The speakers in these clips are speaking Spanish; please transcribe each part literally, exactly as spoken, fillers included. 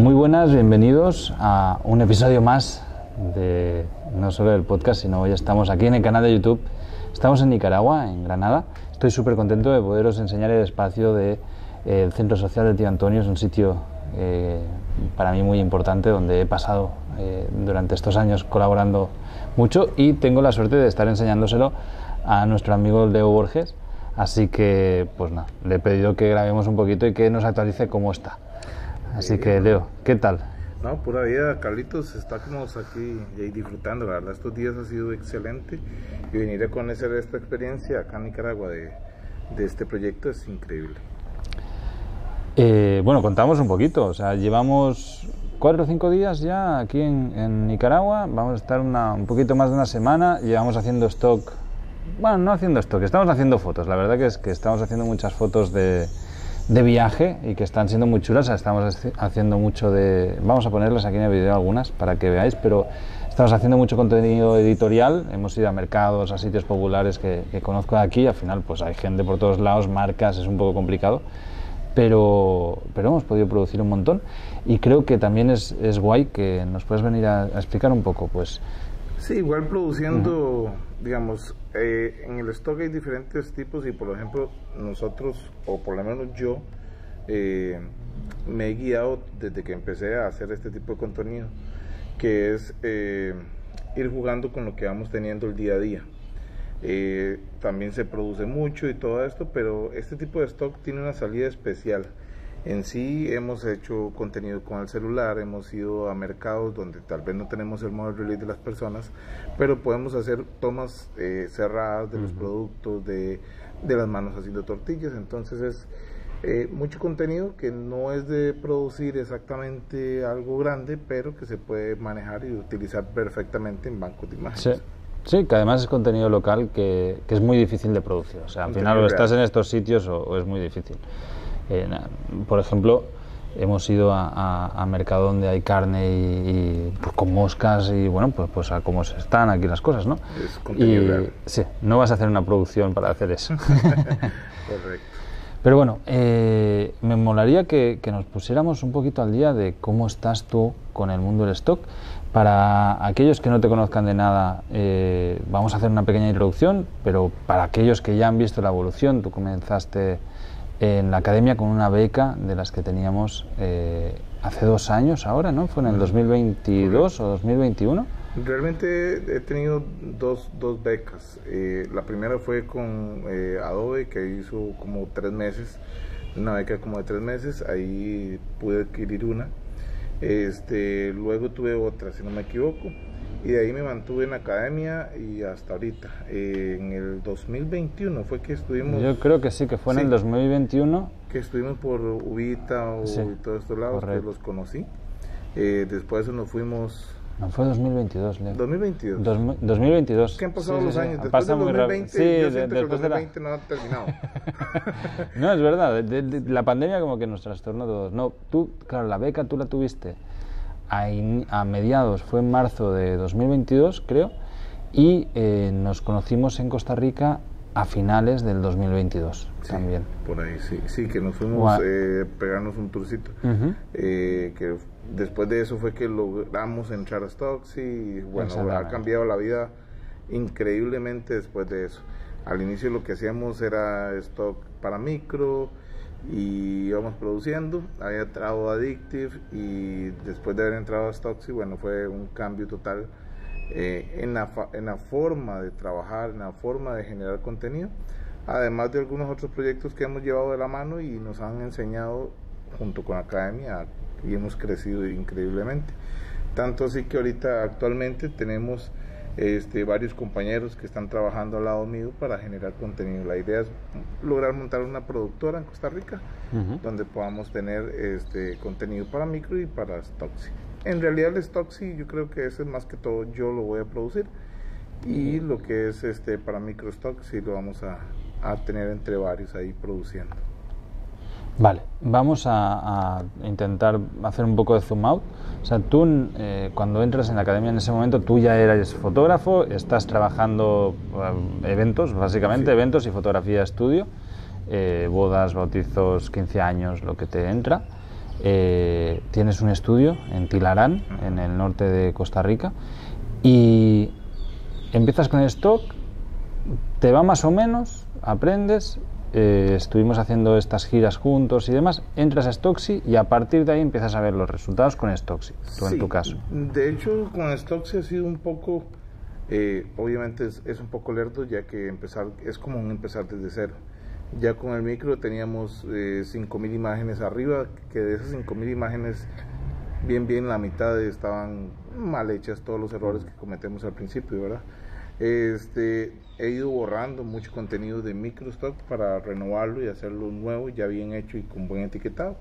Muy buenas, bienvenidos a un episodio más de no solo del podcast, sino hoy estamos aquí en el canal de YouTube. Estamos en Nicaragua, en Granada. Estoy súper contento de poderos enseñar el espacio del de, eh, Centro Social de Tío Antonio. Es un sitio eh, para mí muy importante, donde he pasado eh, durante estos años colaborando mucho y tengo la suerte de estar enseñándoselo a nuestro amigo Leo Borges. Así que, pues nada, le he pedido que grabemos un poquito y que nos actualice cómo está. Así que, Leo, ¿qué tal? No, pura vida, Carlitos, estamos aquí y disfrutando, la verdad, estos días ha sido excelente y venir a conocer esta experiencia acá en Nicaragua de, de este proyecto es increíble. Eh, bueno, contamos un poquito, o sea, llevamos cuatro o cinco días ya aquí en, en Nicaragua, vamos a estar una, un poquito más de una semana, llevamos haciendo stock, bueno, no haciendo stock, estamos haciendo fotos, la verdad que es que estamos haciendo muchas fotos de... de viaje y que están siendo muy chulas. Estamos haciendo mucho de... Vamos a ponerlas aquí en el vídeo algunas para que veáis, pero estamos haciendo mucho contenido editorial. Hemos ido a mercados, a sitios populares que, que conozco de aquí. Al final pues hay gente por todos lados, marcas, es un poco complicado, pero, pero hemos podido producir un montón y creo que también es, es guay que nos puedes venir a, a explicar un poco, pues... Sí, igual produciendo, uh-huh. digamos, eh, en el stock hay diferentes tipos y por ejemplo nosotros, o por lo menos yo, eh, me he guiado desde que empecé a hacer este tipo de contenido, que es eh, ir jugando con lo que vamos teniendo el día a día. Eh, también se produce mucho y todo esto, pero este tipo de stock tiene una salida especial. En sí hemos hecho contenido con el celular, hemos ido a mercados donde tal vez no tenemos el model release de las personas, pero podemos hacer tomas eh, cerradas de uh-huh. los productos, de, de las manos haciendo tortillas. Entonces es eh, mucho contenido que no es de producir exactamente algo grande, pero que se puede manejar y utilizar perfectamente en bancos de imágenes. Sí. Sí, que además es contenido local que, que es muy difícil de producir. O sea, al final o estás en estos sitios o, o es muy difícil. Eh, por ejemplo, hemos ido a, a, a mercado donde hay carne y, y pues, con moscas y bueno, pues, pues a cómo se están aquí las cosas, ¿no? Es contenido y, real. Sí, no vas a hacer una producción para hacer eso. Correcto. Pero bueno, eh, me molaría que, que nos pusiéramos un poquito al día de cómo estás tú con el mundo del stock. Para aquellos que no te conozcan de nada, eh, vamos a hacer una pequeña introducción, pero para aquellos que ya han visto la evolución, tú comenzaste en la academia con una beca de las que teníamos eh, hace dos años ahora, ¿no? ¿Fue en el dos mil veintidós o dos mil veintiuno? Realmente he tenido dos, dos becas. Eh, la primera fue con eh, Adobe, que hizo como tres meses, una beca como de tres meses, ahí pude adquirir una. Este, luego tuve otra, si no me equivoco, y de ahí me mantuve en la academia y hasta ahorita. Eh, en el dos mil veintiuno fue que estuvimos... Yo creo que sí, que fue en sí, el dos mil veintiuno. Que estuvimos por Ubita o sí, todos estos lados, correcto. Que los conocí. Eh, después nos fuimos... No, fue dos mil veintidós, Leo. dos mil veintidós. Dos, dos mil veintidós. ¿Qué han pasado sí, los sí, años? Sí, después pasa del dos mil veinte, sí, yo siento de, que el dos mil veinte de la... no ha terminado. No, es verdad, de, de, de, la pandemia como que nos trastornó a todos. No, tú, claro, la beca tú la tuviste a, in, a mediados, fue en marzo de dos mil veintidós, creo, y eh, nos conocimos en Costa Rica a finales del dos mil veintidós, sí, también. Por ahí, sí, sí, que nos fuimos a eh, pegarnos un tourcito. Uh-huh. eh, que después de eso fue que logramos entrar a Stocks y bueno, ha cambiado la vida increíblemente después de eso. Al inicio lo que hacíamos era stock para micro y íbamos produciendo, había entrado a Addictive y después de haber entrado a Stocks, y bueno, fue un cambio total eh, en, la en la forma de trabajar, en la forma de generar contenido, además de algunos otros proyectos que hemos llevado de la mano y nos han enseñado junto con la academia y hemos crecido increíblemente, tanto así que ahorita actualmente tenemos este, varios compañeros que están trabajando al lado mío para generar contenido. La idea es lograr montar una productora en Costa Rica uh-huh. donde podamos tener este, contenido para micro y para Stocksy. En realidad el Stocksy yo creo que ese es más que todo yo lo voy a producir y uh-huh. lo que es este para micro Stocksy lo vamos a, a tener entre varios ahí produciendo. Vale, vamos a, a intentar hacer un poco de zoom out. O sea, tú eh, cuando entras en la academia en ese momento tú ya eres fotógrafo, estás trabajando uh, eventos, básicamente sí. eventos y fotografía estudio, eh, bodas, bautizos, quince años, lo que te entra. eh, tienes un estudio en Tilarán, en el norte de Costa Rica, y empiezas con el stock, te va más o menos, aprendes, eh, estuvimos haciendo estas giras juntos y demás, entras a Stocksy y a partir de ahí empiezas a ver los resultados con Stocksy, tú sí, en tu caso. De hecho, con Stocksy ha sido un poco, eh, obviamente es, es un poco lerdo, ya que empezar es como un empezar desde cero. Ya con el micro teníamos eh, cinco mil imágenes arriba, que de esas cinco mil imágenes, bien bien la mitad estaban mal hechas, todos los errores que cometemos al principio, ¿verdad? Este, he ido borrando mucho contenido de microstock para renovarlo y hacerlo nuevo, ya bien hecho y con buen etiquetado.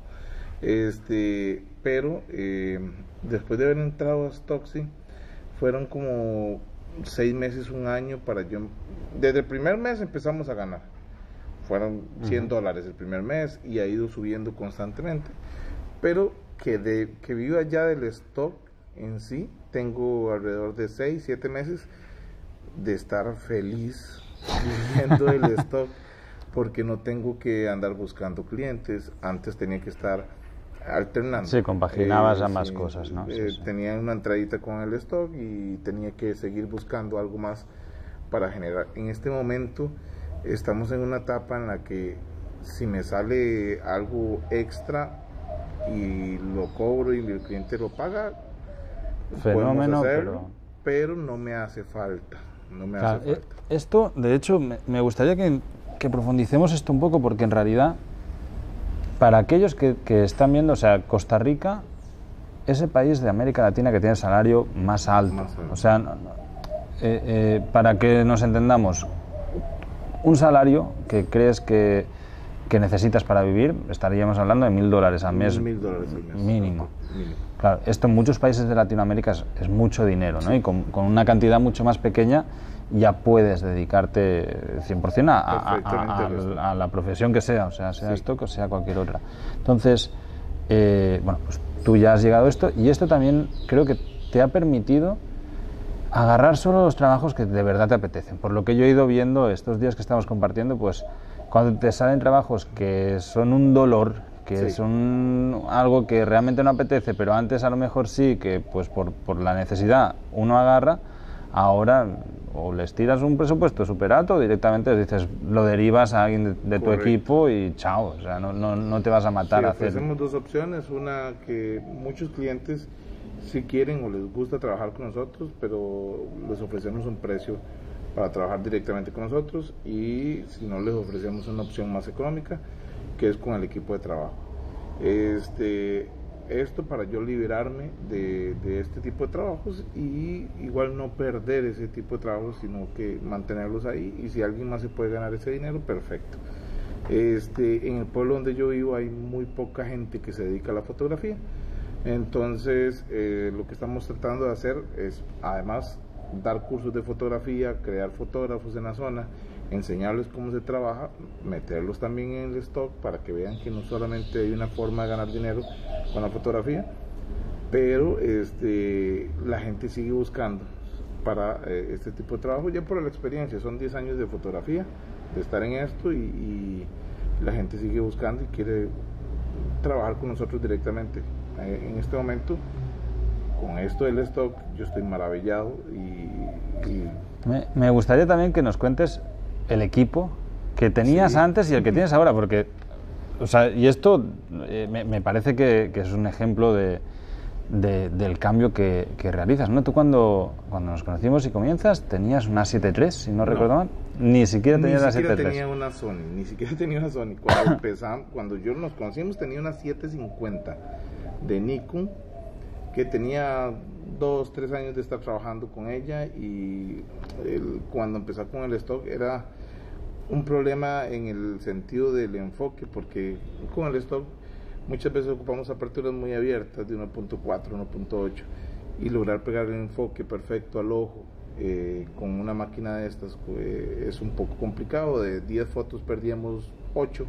Este, pero eh, después de haber entrado a Stocksy, fueron como seis meses, un año para yo. Desde el primer mes empezamos a ganar. Fueron cien dólares el primer mes y ha ido subiendo constantemente. Pero que, de, que viva ya del stock en sí, tengo alrededor de seis, siete meses de estar feliz viviendo el stock, porque no tengo que andar buscando clientes. Antes tenía que estar alternando. Sí, compaginabas eh, a más sí, cosas, ¿no? Eh, sí, sí. Tenía una entradita con el stock y tenía que seguir buscando algo más para generar. En este momento estamos en una etapa en la que si me sale algo extra y lo cobro y el cliente lo paga, fenómeno, hacerlo, pero... pero no me hace falta. No me Claro, hace falta. Esto, de hecho, me, me gustaría que, que profundicemos esto un poco, porque en realidad, para aquellos que, que están viendo, o sea, Costa Rica es el país de América Latina que tiene el salario más alto. Más alto. O sea, no, no, eh, eh, para que nos entendamos, un salario que crees que, que necesitas para vivir, estaríamos hablando de mil dólares al mes. Mil dólares al mes. Mínimo. Mínimo. Claro, esto en muchos países de Latinoamérica es, es mucho dinero, ¿no? Sí. Y con, con una cantidad mucho más pequeña ya puedes dedicarte cien por cien a, a, a, a, a la profesión que sea, o sea, sea sí. esto o sea cualquier otra. Entonces, eh, bueno, pues tú ya has llegado a esto, y esto también creo que te ha permitido agarrar solo los trabajos que de verdad te apetecen. Por lo que yo he ido viendo estos días que estamos compartiendo, pues cuando te salen trabajos que son un dolor, que sí. son algo que realmente no apetece, pero antes a lo mejor sí, que pues por, por la necesidad uno agarra, ahora o les tiras un presupuesto súper alto o directamente les dices, lo derivas a alguien de, de tu equipo y chao, o sea, no, no, no te vas a matar. Sí, a hacer... ofrecemos dos opciones, una que muchos clientes si quieren o les gusta trabajar con nosotros, pero les ofrecemos un precio para trabajar directamente con nosotros, y si no, les ofrecemos una opción más económica, que es con el equipo de trabajo. Este, esto para yo liberarme de, de este tipo de trabajos y igual no perder ese tipo de trabajos, sino que mantenerlos ahí, y si alguien más se puede ganar ese dinero, perfecto. Este, en el pueblo donde yo vivo hay muy poca gente que se dedica a la fotografía, entonces eh, lo que estamos tratando de hacer es, además, dar cursos de fotografía, crear fotógrafos en la zona, enseñarles cómo se trabaja, meterlos también en el stock para que vean que no solamente hay una forma de ganar dinero con la fotografía, pero este, la gente sigue buscando para eh, este tipo de trabajo, ya por la experiencia. Son diez años de fotografía, de estar en esto, y, y la gente sigue buscando y quiere trabajar con nosotros directamente. Eh, en este momento, con esto del stock, yo estoy maravillado. y, y... Me, me gustaría también que nos cuentes el equipo que tenías sí. antes y el que tienes ahora, porque, o sea, y esto eh, me, me parece que, que es un ejemplo de, de, del cambio que, que realizas, ¿no? Tú cuando, cuando nos conocimos y comienzas tenías una siete tres, si no, no recuerdo mal, ni siquiera tenías la siete tres. Ni siquiera tenía una Sony, ni siquiera tenía una Sony. Cuando empezamos, cuando yo nos conocimos tenía una siete cincuenta de Nikon, que tenía dos, tres años de estar trabajando con ella, y el, cuando empecé con el stock era un problema en el sentido del enfoque, porque con el stock muchas veces ocupamos aperturas muy abiertas de uno punto cuatro, uno punto ocho, y lograr pegar el enfoque perfecto al ojo eh, con una máquina de estas eh, es un poco complicado. De diez fotos perdíamos ocho.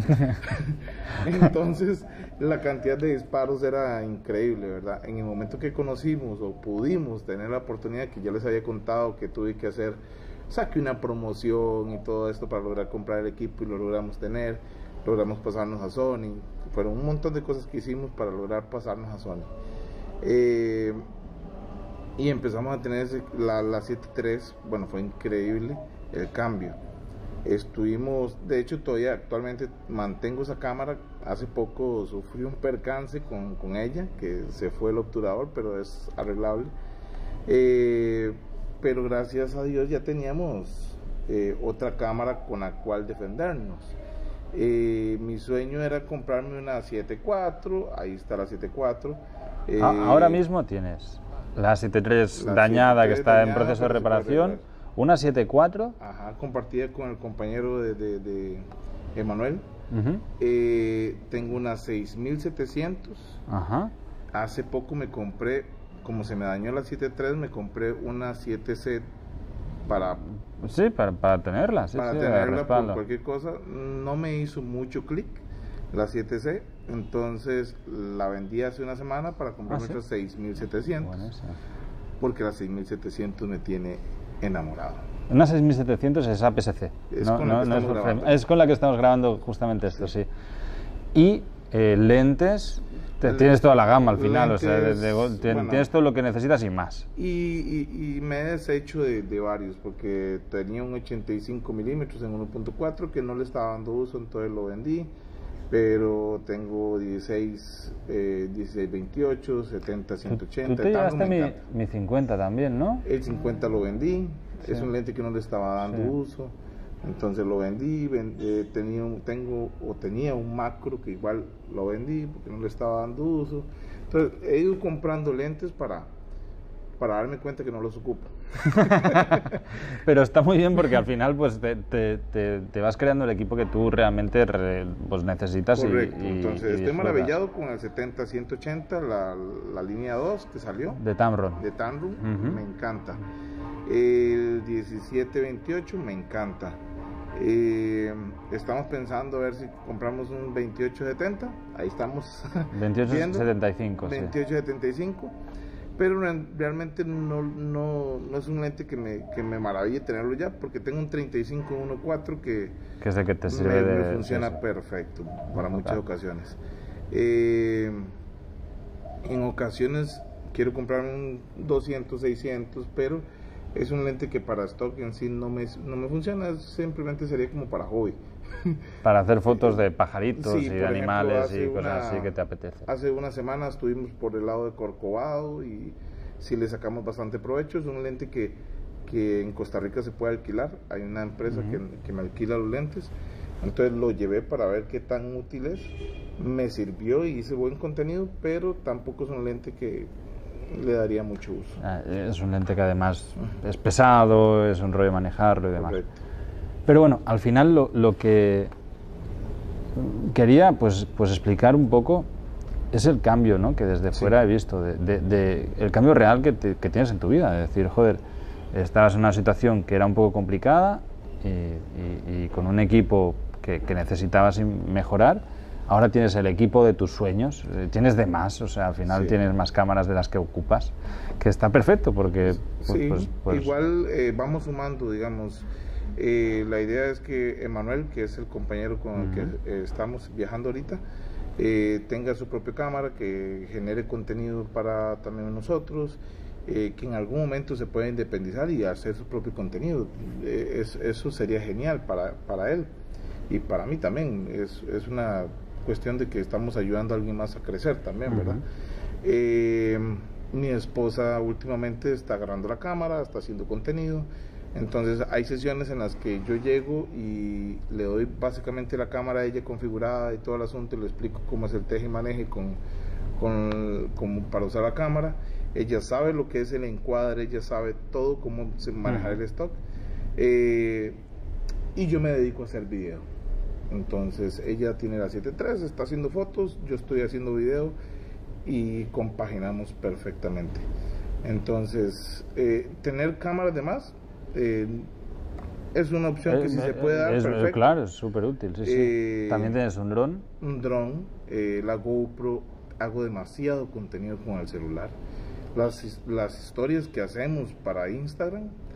Entonces la cantidad de disparos era increíble, ¿verdad? En el momento que conocimos o pudimos tener la oportunidad, que ya les había contado que tuve que hacer saqué una promoción y todo esto para lograr comprar el equipo y lo logramos tener, logramos pasarnos a Sony, fueron un montón de cosas que hicimos para lograr pasarnos a Sony. Eh, y empezamos a tener ese, la, la siete tres, bueno, fue increíble el cambio. Estuvimos, de hecho todavía actualmente mantengo esa cámara. Hace poco sufrí un percance con, con ella, que se fue el obturador, pero es arreglable. Eh, pero gracias a Dios ya teníamos eh, otra cámara con la cual defendernos. Eh, mi sueño era comprarme una siete cuatro, ahí está la siete cuatro. Eh, Ahora mismo tienes la siete tres la dañada, siete tres que está dañada, en proceso de reparación, una siete cuatro. Ajá, compartida con el compañero de, de, de Emanuel. Uh-huh. eh, tengo una seis mil setecientos. Ajá. Hace poco me compré, como se me dañó la siete tres, me compré una siete C para... Sí, para, para tenerla. Sí, para sí, tenerla por cualquier cosa. No me hizo mucho clic la siete C, entonces la vendí hace una semana para comprarme otra, ¿sí?, seis mil setecientos. Bueno, sí. Porque la seis mil setecientos me tiene enamorado. Una seis mil setecientos es A P S C. Es, no, con la no, que no estamos grabando. Es con la que estamos grabando justamente esto, sí. sí. Y eh, lentes, te, el, tienes toda la gama al final, lentes, o sea, de, de, de, bueno, tienes todo lo que necesitas y más. Y, y, y me he deshecho de, de varios, porque tenía un ochenta y cinco milímetros en uno punto cuatro que no le estaba dando uso, entonces lo vendí. Pero tengo dieciséis, eh, dieciséis veintiocho, setenta ciento ochenta. Tú te llevaste mi, mi cincuenta también, ¿no? El cincuenta lo vendí, sí. Es un lente que no le estaba dando sí. uso, entonces lo vendí. Ven, eh, tenía un, tengo o tenía un macro que igual lo vendí porque no le estaba dando uso. Entonces he ido comprando lentes para, para darme cuenta que no los ocupo. Pero está muy bien porque al final pues te, te, te, te vas creando el equipo que tú realmente re, pues necesitas. Correcto. Y, y, entonces y estoy maravillado con el setenta ciento ochenta, la, la línea dos que salió de Tamron, de Tamron. Uh-huh. Me encanta. El diecisiete veintiocho me encanta. Eh, estamos pensando a ver si compramos un veintiocho setenta, ahí estamos. veintiocho setenta y cinco, veintiocho setenta y cinco. Pero realmente no, no, no es un lente que me, que me maraville tenerlo ya, porque tengo un treinta y cinco uno punto cuatro que, que es el que te sirve me, de, me funciona eso. Perfecto para muchas claro. ocasiones. Eh, en ocasiones quiero comprar un doscientos, seiscientos, pero es un lente que para stock en sí no me, no me funciona, simplemente sería como para hobby. Para hacer fotos de pajaritos sí, y de ejemplo, animales y cosas una, así que te apetece. Hace una semana estuvimos por el lado de Corcovado y sí le sacamos bastante provecho. Es un lente que, que en Costa Rica se puede alquilar. Hay una empresa uh-huh. que, que me alquila los lentes. Entonces lo llevé para ver qué tan útil es. Me sirvió y hice buen contenido, pero tampoco es un lente que le daría mucho uso. Ah, es un lente que además uh-huh. es pesado, es un rollo manejarlo y demás. Correcto. Pero bueno, al final lo, lo que quería pues, pues explicar un poco es el cambio, ¿no?, que desde sí. fuera he visto, de, de, de el cambio real que, te, que tienes en tu vida. Es decir, joder, estabas en una situación que era un poco complicada y, y, y con un equipo que, que necesitabas mejorar. Ahora tienes el equipo de tus sueños, tienes de más, o sea, al final sí. tienes más cámaras de las que ocupas, que está perfecto porque... Pues, sí, pues, pues, igual eh, vamos sumando, digamos... Eh, la idea es que Emanuel, que es el compañero con el uh-huh. que eh, estamos viajando ahorita, eh, tenga su propia cámara, que genere contenido para también nosotros, eh, que en algún momento se pueda independizar y hacer su propio contenido. Eh, es, eso sería genial para, para él y para mí también. Es, es una cuestión de que estamos ayudando a alguien más a crecer también, uh-huh. ¿verdad? Eh, mi esposa últimamente está agarrando la cámara, está haciendo contenido. Entonces hay sesiones en las que yo llego y le doy básicamente la cámara a ella configurada y todo el asunto, y le explico cómo es el teje y maneje con, con, con, para usar la cámara. Ella sabe lo que es el encuadre, ella sabe todo cómo se manejar el stock, eh, y yo me dedico a hacer video. Entonces ella tiene la siete tres, está haciendo fotos, yo estoy haciendo video y compaginamos perfectamente. Entonces eh, tener cámaras de más Eh, es una opción que eh, sí se puede dar, es, perfecto. Claro, es súper útil, sí, sí. Eh, También tienes un dron. Un dron, eh, la GoPro, hago demasiado contenido con el celular. Las, las historias que hacemos para Instagram,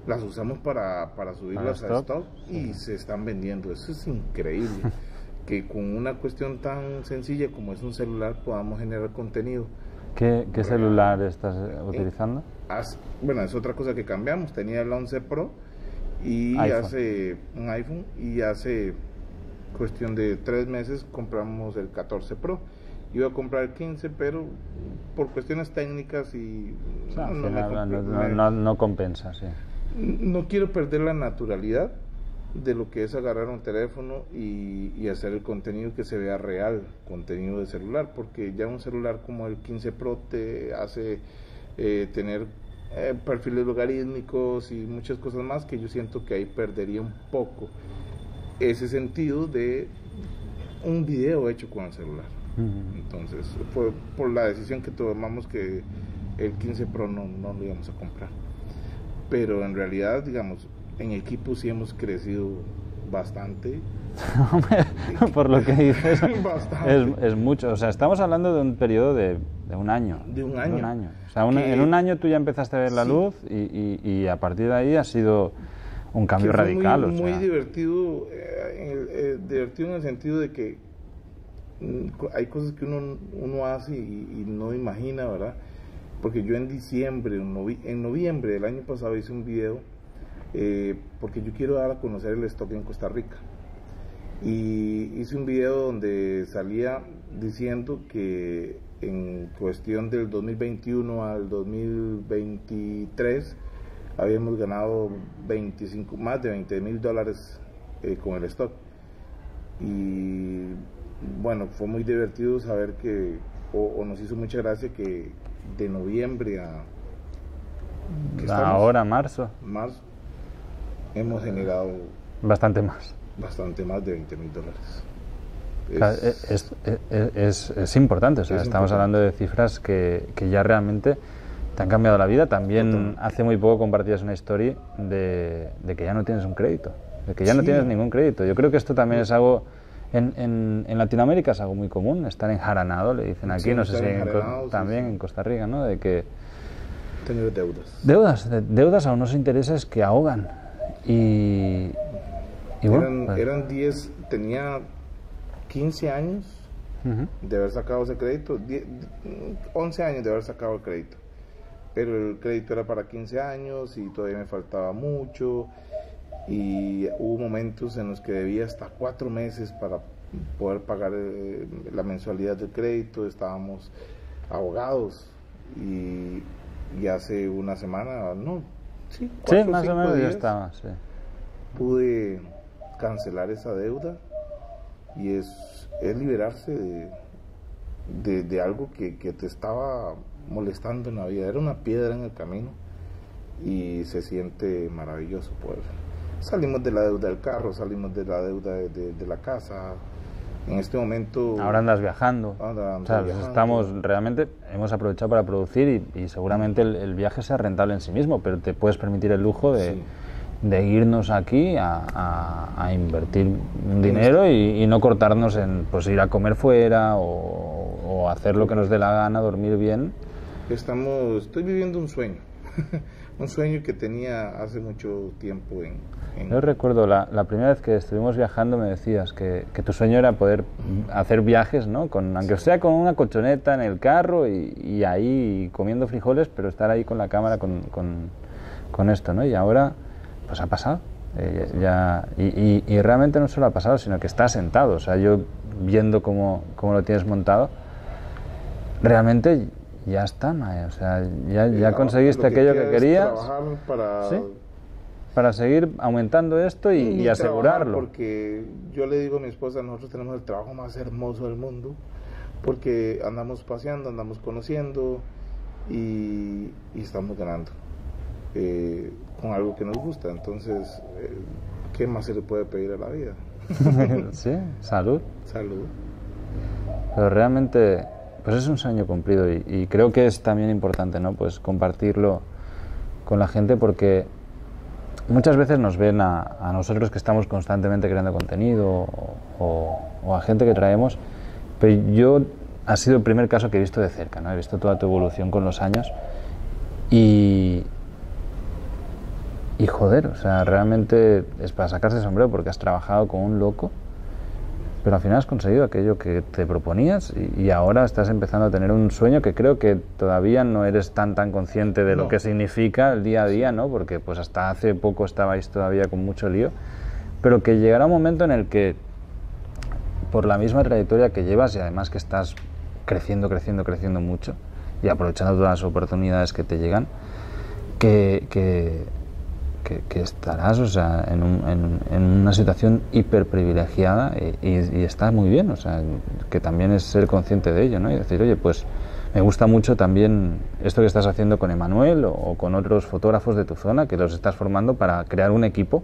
las usamos para, para subirlas a stock, y sí. se están vendiendo. Eso es increíble. Que con una cuestión tan sencilla como es un celular podamos generar contenido. ¿Qué, qué celular estás utilizando? Hace, bueno, es otra cosa que cambiamos. Tenía el once Pro y iPhone. hace un iPhone y hace cuestión de tres meses compramos el catorce Pro. Iba a comprar el quince, pero por cuestiones técnicas y o sea, no, final, me, no, no, no compensa, sí. No quiero perder la naturalidad de lo que es agarrar un teléfono y, y hacer el contenido que se vea real, contenido de celular, porque ya un celular como el quince Pro te hace eh, tener eh, perfiles logarítmicos y muchas cosas más, que yo siento que ahí perdería un poco ese sentido de un video hecho con el celular. Uh-huh. Entonces, por, por la decisión que tomamos, que el quince Pro no, no lo íbamos a comprar, pero en realidad, digamos, en equipo sí hemos crecido bastante. Por lo que dices, es, es mucho. O sea, estamos hablando de un periodo de, de un año. De un año. De un año. O sea, un, en un año tú ya empezaste a ver la sí. luz y, y, y a partir de ahí ha sido un cambio que radical. Muy, o sea. muy divertido, eh, eh, divertido en el sentido de que mm, hay cosas que uno, uno hace y, y no imagina, ¿verdad? Porque yo en diciembre, en, novi en noviembre del año pasado hice un video. Eh, porque yo quiero dar a conocer el stock en Costa Rica, y hice un video donde salía diciendo que en cuestión del dos mil veintiuno al dos mil veintitrés habíamos ganado veinticinco, más de veinte mil dólares eh, con el stock. Y bueno, fue muy divertido saber que, o, o nos hizo mucha gracia que de noviembre a ahora marzo marzo hemos generado bastante más bastante más de veinte mil dólares. Es, es, es, es, es importante, o sea, estamos importante. hablando de cifras que, que ya realmente te han cambiado la vida. También Total. hace muy poco compartías una historia de, de que ya no tienes un crédito, de que ya sí. no tienes ningún crédito. Yo creo que esto también es algo, en, en, en Latinoamérica es algo muy común, estar enjaranado, le dicen aquí, sí, no sé si en, también sí, sí. en Costa Rica, ¿no? De que tener deudas. Deudas, de, deudas a unos intereses que ahogan. Y, y bueno, eran, pues. eran diez, tenía quince años uh-huh. de haber sacado ese crédito, diez, once años de haber sacado el crédito, pero el crédito era para quince años y todavía me faltaba mucho, y hubo momentos en los que debía hasta cuatro meses para poder pagar eh, la mensualidad del crédito. Estábamos ahogados, y, y hace una semana, no, sí, sí más o menos ya estaba, sí. pude cancelar esa deuda, y es, es liberarse de, de, de algo que, que te estaba molestando en la vida. Era una piedra en el camino y se siente maravilloso poder. Salimos de la deuda del carro, salimos de la deuda de, de, de la casa. En este momento ahora andas viajando, ahora o sea, viajando. Estamos realmente hemos aprovechado para producir, y, y seguramente el, el viaje sea rentable en sí mismo, pero te puedes permitir el lujo de, sí. de irnos aquí a, a, a invertir un dinero y, y no cortarnos en pues ir a comer fuera o, o hacer lo que nos dé la gana, dormir bien. Estamos, estoy viviendo un sueño, un sueño que tenía hace mucho tiempo en... en... Yo recuerdo la, la primera vez que estuvimos viajando, me decías que, que tu sueño era poder hacer viajes, ¿no? Con, aunque sea con una colchoneta en el carro y, y ahí comiendo frijoles, pero estar ahí con la cámara con, con, con esto, ¿no? Y ahora, pues ha pasado. Eh, ya, y, y, y realmente no solo ha pasado, sino que está sentado. O sea, yo viendo cómo, cómo lo tienes montado, realmente... ya está, Mae. O sea, ya, ya conseguiste que aquello que querías. Trabajar para, ¿sí? para seguir aumentando esto y, y, y asegurarlo. Porque yo le digo a mi esposa, nosotros tenemos el trabajo más hermoso del mundo, porque andamos paseando, andamos conociendo y, y estamos ganando eh, con algo que nos gusta. Entonces, eh, ¿qué más se le puede pedir a la vida? Sí, salud. Salud. Pero realmente... pues es un sueño cumplido, y, y creo que es también importante, ¿no? Pues compartirlo con la gente, porque muchas veces nos ven a, a nosotros que estamos constantemente creando contenido o, o, o a gente que traemos, pero yo ha sido el primer caso que he visto de cerca, ¿no? He visto toda tu evolución con los años, y, y joder, o sea, realmente es para sacarse el sombrero porque has trabajado con un loco, pero al final has conseguido aquello que te proponías y, y ahora estás empezando a tener un sueño que creo que todavía no eres tan tan consciente de no. lo que significa el día a día, ¿no? Porque pues hasta hace poco estabais todavía con mucho lío, pero que llegará un momento en el que por la misma trayectoria que llevas y además que estás creciendo, creciendo, creciendo mucho y aprovechando todas las oportunidades que te llegan, que, que, que, que estarás, o sea, en, un, en, en una situación hiper privilegiada y, y, y estás muy bien, o sea, que también es ser consciente de ello, ¿no? Y decir, oye, pues me gusta mucho también esto que estás haciendo con Emanuel o, o con otros fotógrafos de tu zona, que los estás formando para crear un equipo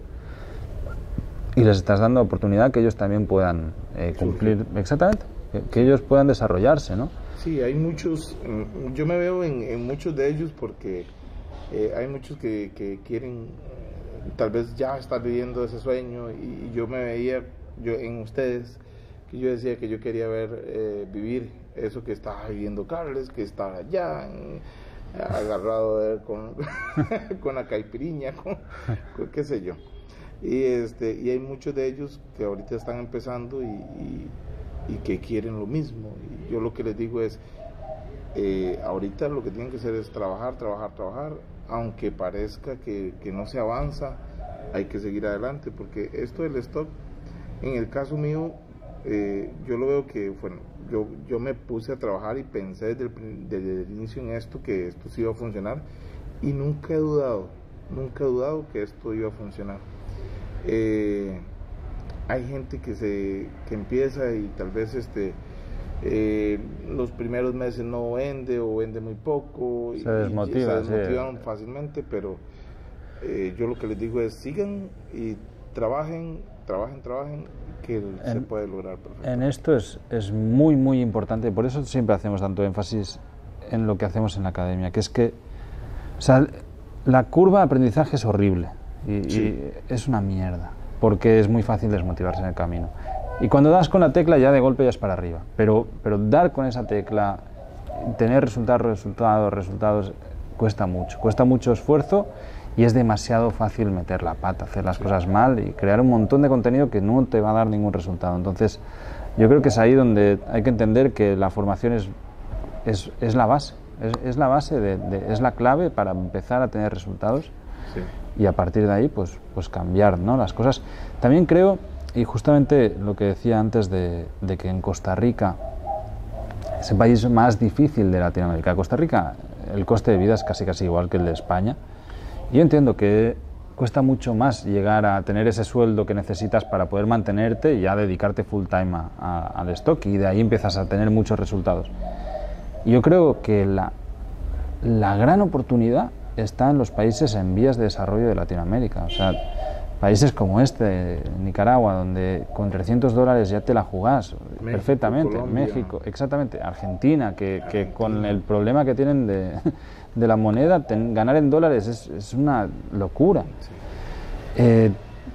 y les estás dando oportunidad que ellos también puedan eh, cumplir, sí, sí. exactamente, que, que ellos puedan desarrollarse, ¿no? Sí, hay muchos, yo me veo en, en muchos de ellos porque eh, hay muchos que, que quieren tal vez ya estar viviendo ese sueño y, y yo me veía yo en ustedes, que yo decía que yo quería ver, eh, vivir eso que estaba viviendo Carles, que está allá, en, agarrado de, con, con la caipiriña, con, con qué sé yo. Y este y hay muchos de ellos que ahorita están empezando y, y, y que quieren lo mismo. Y yo lo que les digo es, eh, ahorita lo que tienen que hacer es trabajar, trabajar, trabajar, aunque parezca que, que no se avanza, hay que seguir adelante, porque esto del stock, en el caso mío, eh, yo lo veo que, bueno, yo, yo me puse a trabajar y pensé desde el, desde el inicio en esto, que esto sí iba a funcionar, y nunca he dudado, nunca he dudado que esto iba a funcionar. Eh, hay gente que se que empieza y tal vez este eh, los primeros meses no vende o vende muy poco se y, desmotiva, y se desmotivan sí. fácilmente, pero eh, yo lo que les digo es sigan y trabajen, trabajen, trabajen, que en, se puede lograr perfectamente. En esto es, es muy muy importante, por eso siempre hacemos tanto énfasis en lo que hacemos en la academia, que es que, o sea, la curva de aprendizaje es horrible. Y, sí. y es una mierda, porque es muy fácil desmotivarse en el camino. Y cuando das con la tecla ya de golpe ya es para arriba, pero, pero dar con esa tecla, tener resultados, resultados, resultados, cuesta mucho, cuesta mucho esfuerzo y es demasiado fácil meter la pata, hacer las sí. cosas mal y crear un montón de contenido que no te va a dar ningún resultado. Entonces yo creo que es ahí donde hay que entender que la formación es, es, es la base, es, es la base, de, de, es la clave para empezar a tener resultados. Sí. Y a partir de ahí pues, pues cambiar, ¿no?, las cosas. También creo, y justamente lo que decía antes de, de que en Costa Rica, ese país más difícil de Latinoamérica, Costa Rica el coste de vida es casi casi igual que el de España, y yo entiendo que cuesta mucho más llegar a tener ese sueldo que necesitas para poder mantenerte y ya dedicarte full time a, a, al stock, y de ahí empiezas a tener muchos resultados. Y yo creo que la, la gran oportunidad está en los países en vías de desarrollo de Latinoamérica, o sea, países como este, Nicaragua, donde con trescientos dólares ya te la jugás México, perfectamente, Colombia. México, exactamente, Argentina, que, Argentina. que con el problema que tienen de, de la moneda, ten, ganar en dólares es, es una locura. Sí. Eh,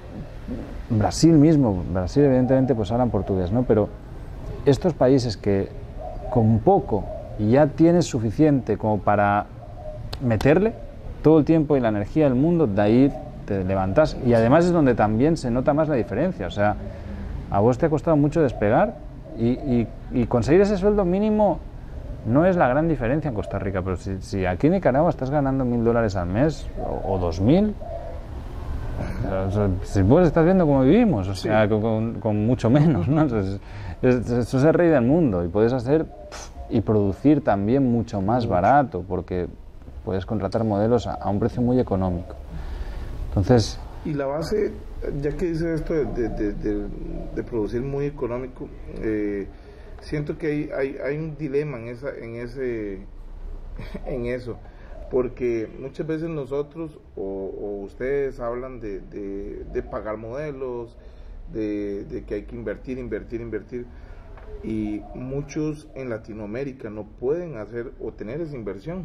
Brasil mismo, Brasil evidentemente pues hablan portugués, ¿no? Pero estos países que con poco ya tienes suficiente como para meterle todo el tiempo y la energía del mundo, de ahí te levantas, y además es donde también se nota más la diferencia. O sea, a vos te ha costado mucho despegar y, y, y conseguir ese sueldo mínimo no es la gran diferencia en Costa Rica, pero si, si aquí en Nicaragua estás ganando mil dólares al mes o, o dos mil, o sea, si vos estás viendo cómo vivimos, o sea, sí. con, con mucho menos, ¿no? Eso es, es, eso es el rey del mundo, y puedes hacer pff, y producir también mucho más mucho. barato, porque puedes contratar modelos a, a un precio muy económico. Entonces... Y la base, ya que dice esto de, de, de, de, de producir muy económico, eh, siento que hay, hay, hay un dilema en, esa, en, ese, en eso, porque muchas veces nosotros o, o ustedes hablan de, de, de pagar modelos, de, de que hay que invertir, invertir, invertir, y muchos en Latinoamérica no pueden hacer o tener esa inversión.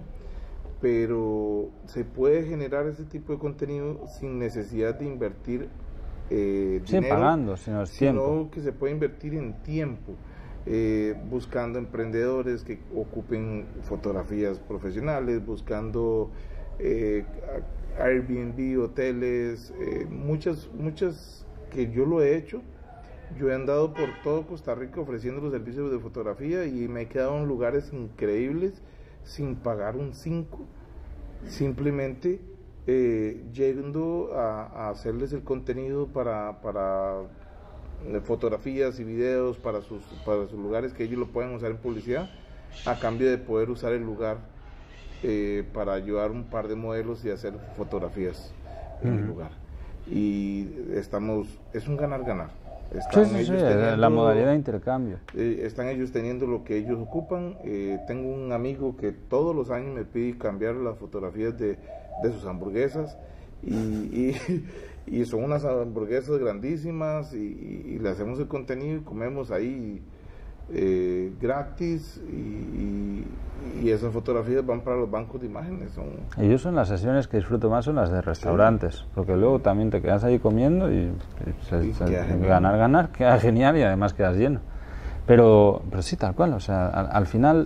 Pero se puede generar ese tipo de contenido sin necesidad de invertir eh, sí, dinero, pagando, sino, sino que se puede invertir en tiempo, eh, buscando emprendedores que ocupen fotografías profesionales, buscando eh, Airbnb, hoteles, eh, muchas, muchas que yo lo he hecho. Yo he andado por todo Costa Rica ofreciendo los servicios de fotografía y me he quedado en lugares increíbles sin pagar un cinco, simplemente eh, yendo a, a hacerles el contenido para, para eh, fotografías y videos para sus, para sus lugares, que ellos lo pueden usar en publicidad, a cambio de poder usar el lugar eh, para ayudar un par de modelos y hacer fotografías en uh-huh. el lugar. Y estamos, es un ganar-ganar. Están sí, sí, sí, teniendo, la modalidad de intercambio. Eh, están ellos teniendo lo que ellos ocupan. Eh, tengo un amigo que todos los años me pide cambiar las fotografías de, de sus hamburguesas y, y, y son unas hamburguesas grandísimas y, y, y le hacemos el contenido y comemos ahí eh, gratis y, y, y esas fotografías van para los bancos de imágenes. Son... Y yo son las sesiones que disfruto más, son las de restaurantes, sí. porque luego también te quedas ahí comiendo y, y, se, y se, ganar, ganar, queda genial y además quedas lleno. Pero, pero sí, tal cual, o sea, al, al final...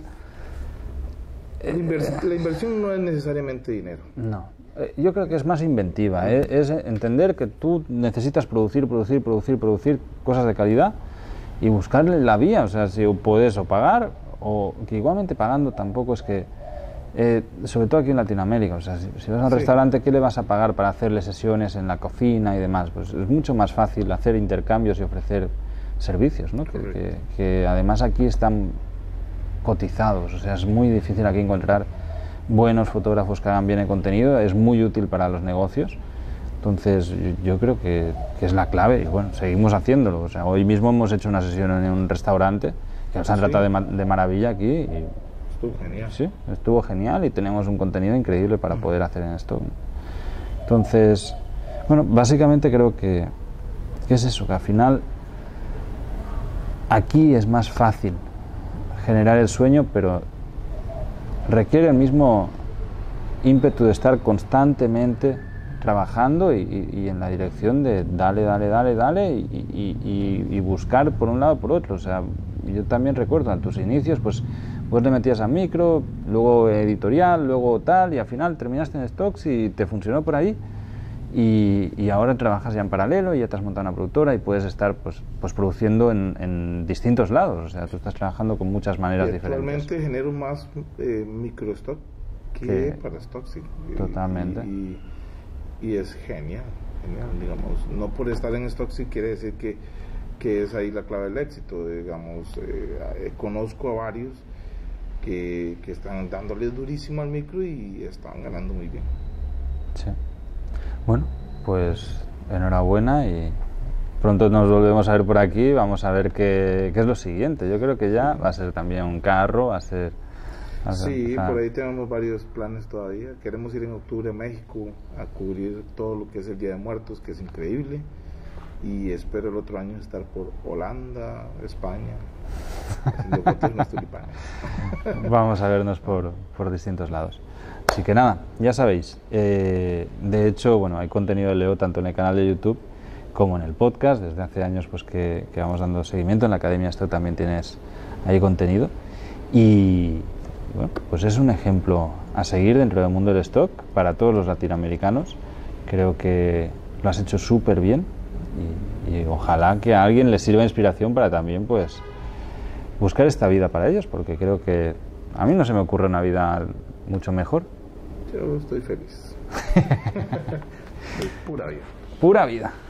La, invers- la inversión no es necesariamente dinero. No, eh, yo creo que es más inventiva, eh, es entender que tú necesitas producir, producir, producir, producir cosas de calidad y buscarle la vía, o sea, si puedes o pagar, o que igualmente pagando tampoco es que, eh, sobre todo aquí en Latinoamérica, o sea, si, si vas a un sí. restaurante, ¿qué le vas a pagar para hacerle sesiones en la cocina y demás? Pues es mucho más fácil hacer intercambios y ofrecer servicios, ¿no? Que, que, que además aquí están cotizados, o sea, es muy difícil aquí encontrar buenos fotógrafos que hagan bien el contenido, es muy útil para los negocios. Entonces yo creo que, que es la clave y bueno, seguimos haciéndolo. O sea, hoy mismo hemos hecho una sesión en un restaurante que nos han sí. tratado de, ma- de maravilla aquí. Y, estuvo genial. Sí, estuvo genial y tenemos un contenido increíble para poder hacer en esto. Entonces, bueno, básicamente creo que, que es eso, que al final aquí es más fácil generar el sueño, pero requiere el mismo ímpetu de estar constantemente trabajando y, y, y en la dirección de dale, dale, dale, dale y, y, y, y buscar por un lado o por otro. O sea, yo también recuerdo en tus inicios, pues vos le metías a micro, luego editorial, luego tal, y al final terminaste en stocks y te funcionó por ahí y, y ahora trabajas ya en paralelo y ya te has montado una productora y puedes estar pues, pues produciendo en, en distintos lados. O sea, tú estás trabajando con muchas maneras y diferentes. Actualmente genero más eh, micro stock que, que para stocks. Sí. Totalmente. Y, y, y es genial, genial, digamos, no por estar en Stocksy quiere decir que, que es ahí la clave del éxito, digamos, eh, conozco a varios que, que están dándole durísimo al micro y están ganando muy bien. Sí, bueno, pues enhorabuena y pronto nos volvemos a ver por aquí, vamos a ver qué, qué es lo siguiente. Yo creo que ya va a ser también un carro, va a ser... Sí, por ahí tenemos varios planes todavía. Queremos ir en octubre a México a cubrir todo lo que es el Día de Muertos, que es increíble. Y espero el otro año estar por Holanda, España, haciendo fotos en los tulipanes. Vamos a vernos por, por distintos lados. Así que nada, ya sabéis. Eh, de hecho, bueno, hay contenido de Leo tanto en el canal de YouTube como en el podcast. Desde hace años pues que, que vamos dando seguimiento. En la Academia Stock también tienes ahí contenido. Y... bueno, pues es un ejemplo a seguir dentro del mundo del stock para todos los latinoamericanos. Creo que lo has hecho súper bien y, y ojalá que a alguien les sirva de inspiración para también pues buscar esta vida para ellos, porque creo que a mí no se me ocurre una vida mucho mejor. Yo estoy feliz. Pura vida. Pura vida.